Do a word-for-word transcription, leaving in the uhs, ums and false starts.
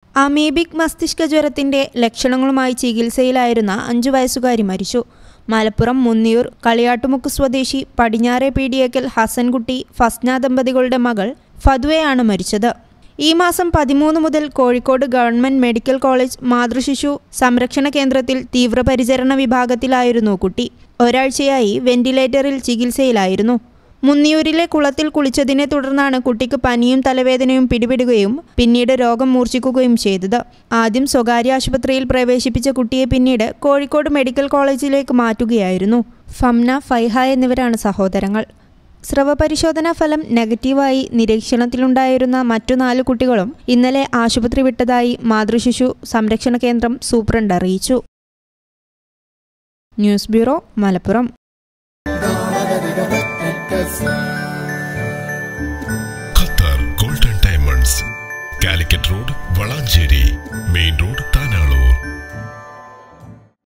Amoebic മസ്തിഷ്ക ജ്വരത്തിന്റെ ലക്ഷണങ്ങളുമായി ചികിത്സയിലായിരുന്ന അഞ്ചു വയസ്സുകാരി മരിച്ചു. മലപ്പുറം മുന്നിയൂർ കളിയാട്ടുമുക്ക് സ്വദേശി പടിഞ്ഞാറെ പീടിയേക്കൽ ഹസൻകുട്ടി ഫസ്ന ദമ്പതികളുടെ മകൾ ഫതുവയാണ് മരിച്ചത്. ഈ മാസം പതിമൂന്ന് മുതൽ കോഴിക്കോട് ഗവൺമെന്റ് മെഡിക്കൽ കോളേജ് മാതൃശിശു സംരക്ഷണ കേന്ദ്രത്തിൽ തീവ്രപരിചരണ വിഭാഗത്തിലായിരുന്നു കുട്ടി. ഒരാഴ്ചയായി വെന്റിലേറ്ററിൽ ചികിത്സയിലായിരുന്നു. മുന്നിയൂരിലെ കുളത്തിൽ കുളിച്ചതിനെ തുടർന്നാണ് കുട്ടിക്ക് പനിയും തലവേദനയും പിടിപെടുകയും പിന്നീട് രോഗം മൂർച്ഛിക്കുകയും ചെയ്തത്. ആദ്യം സ്വകാര്യ ആശുപത്രിയിൽ പ്രവേശിപ്പിച്ച കുട്ടിയെ പിന്നീട് കോഴിക്കോട് മെഡിക്കൽ കോളേജിലേക്ക് മാറ്റുകയായിരുന്നു. ഫംന, ഫൈഹ എന്നിവരാണ് സഹോദരങ്ങൾ. സ്രവപരിശോധനാ ഫലം നെഗറ്റീവായി നിരീക്ഷണത്തിലുണ്ടായിരുന്ന മറ്റു നാല് കുട്ടികളും ഇന്നലെ ആശുപത്രി വിട്ടതായി മാതൃശിശു സംരക്ഷണ കേന്ദ്രം സൂപ്രണ്ട് അറിയിച്ചു. News bureau, Malappuram. Qatar golden diamonds, Calicut road, Valanchery main road, താനാള.